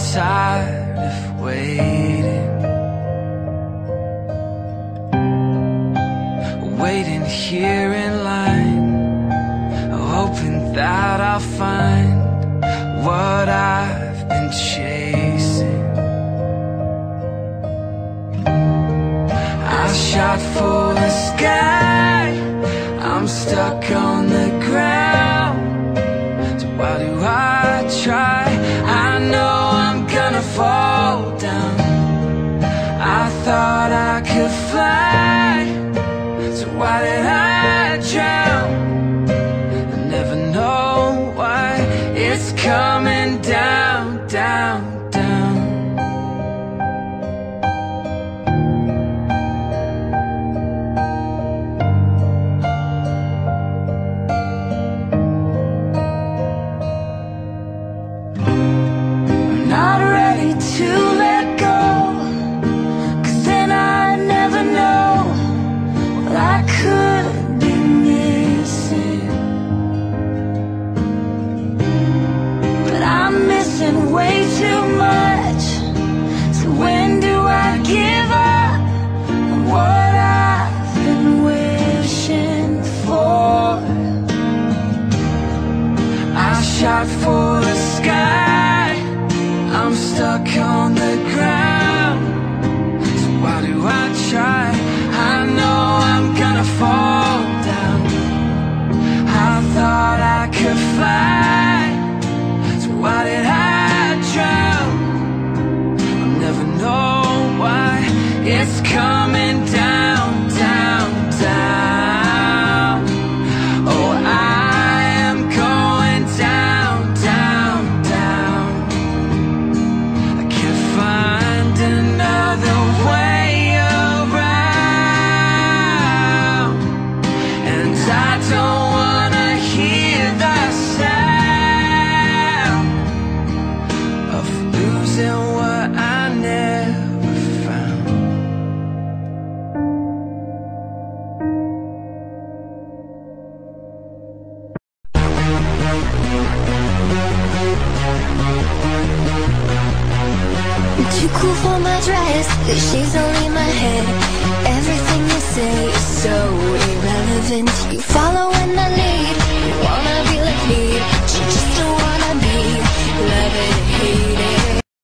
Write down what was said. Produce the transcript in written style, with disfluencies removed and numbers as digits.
tired of waiting, waiting here in line, hoping that I'll find what I've been chasing. I shot for the sky, I'm stuck on the ground. So why do I try? I know I'm gonna fall down. I thought I could fly, so why did I drown? I never know why it's coming down, down, down. I'm not ready to let go, 'cause then I'd never know what I could be missing. But I'm missing way too much, so when do I give up on what I've been wishing for? I shot for the sky, I'm stuck on the ground. So why do I try? I know I'm gonna fall down. I thought I could fly, so why did I drown? I'll never know why it's coming down, down, down. Oh, I am going down, down, down. I can't find another way around, and I don't wanna hear the sound of losing what I never found. Too cool for my dress, the shade's all in my head. Everything you say is so irrelevant. You